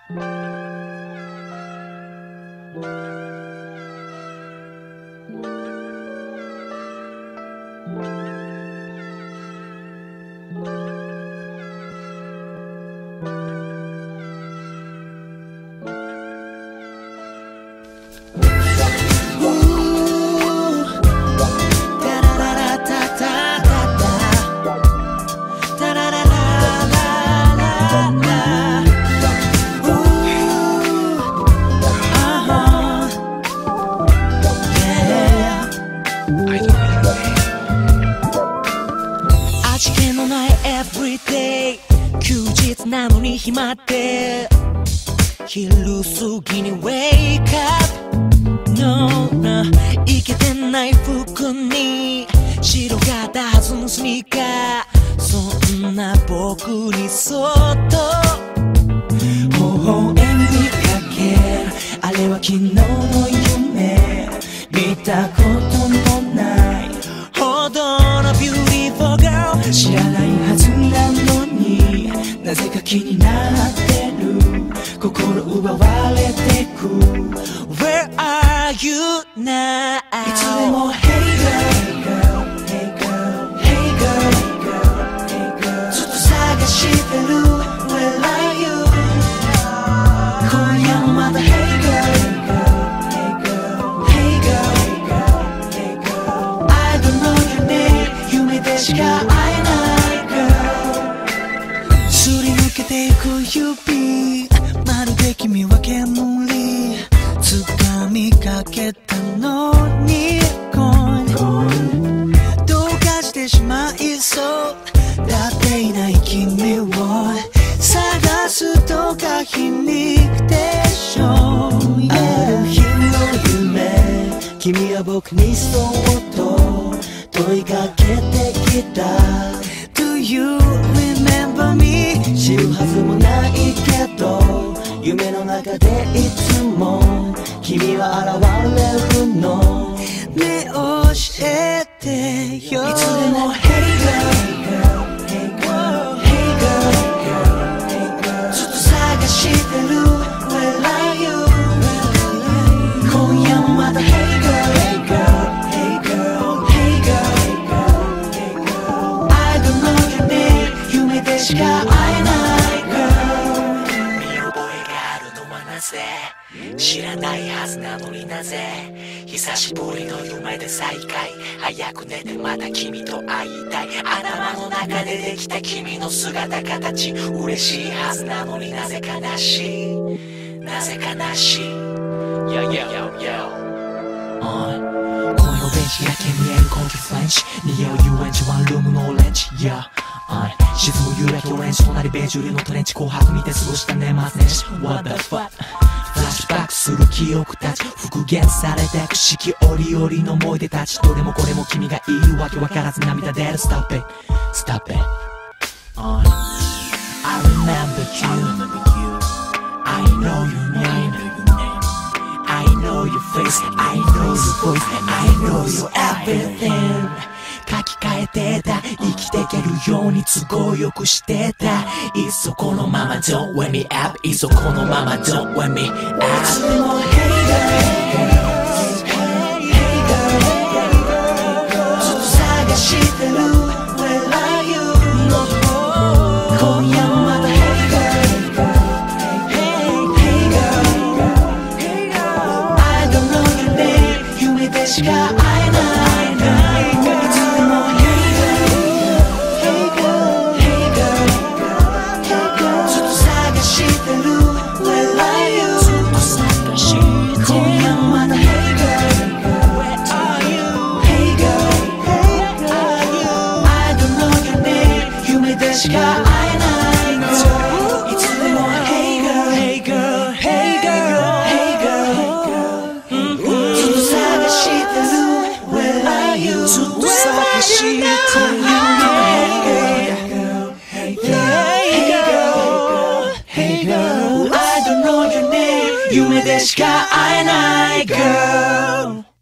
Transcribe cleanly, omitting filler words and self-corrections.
味気のない everyday 休日なのに暇って昼過ぎに wake up no no イケてない服に白がはずのスニーカーそんな僕にそっと微笑みかけるあれは昨日の夢見たこともないほどの beautiful girl 知らないはずなのになぜか気になってる心奪われてく Where are you now いつでも Hey girl Hey girl Hey girl Hey girl ずっと探してる Where are you 今夜もまだ Hey girl Hey girl Hey girl Hey girl I don't know your name 夢でしか会えない girl すり抜けていく指まるで君は煙掴みかけたのにどうかしてしまいそうだっていない君を探すとか皮肉でしょある日の夢君は僕にそっと問いかけてきた Do you remember me 知るはずもないけど夢の中でいつも君は現れるのね教えてよいつでも Hey girl Hey girl Hey girl Hey girl ずっと探してる Where are you 今夜もまだ Hey girl Hey girl Hey girl Hey girl I don't know your name 夢でしか会えない girl 見覚えがあるのはなぜ知らないはずなのになぜ久しぶりの夢で再会早く寝てまた君と会いたい頭の中でできた君の姿形嬉しいはずなのになぜ悲しいなぜ悲しい Yo yo yo yo 恋のベンチ焼け見える高級フレンチ似合う遊園地ワンルームのオレンジ Yeah沈む夕焼けオレンジ隣ベージュのトレンチ紅白見て過ごした年末年始 What the fuck フラッシュバックする記憶たち復元されてく四季折々の思い出たちどれもこれも君がいるわけわからず涙出る Stop it Stop it I remember you I know your name I know your face I know your voice I know your everything 書き換えてた生きていけるように都合よくしてたいっそこのまま Don't wake me up いっそこのまま Don't wake me up いつでも Hey girl Hey girl ずっと探してる Where are you 今夜もまだ Hey girl Hey girl I don't know your name 夢でしか会えないしか会えないのいつでも Hey girl Hey girl Hey girl Hey girl ずっと探してる Where are you ずっと探してる Hey girl Hey girl Hey girl I don't know your name 夢でしか会えない Girl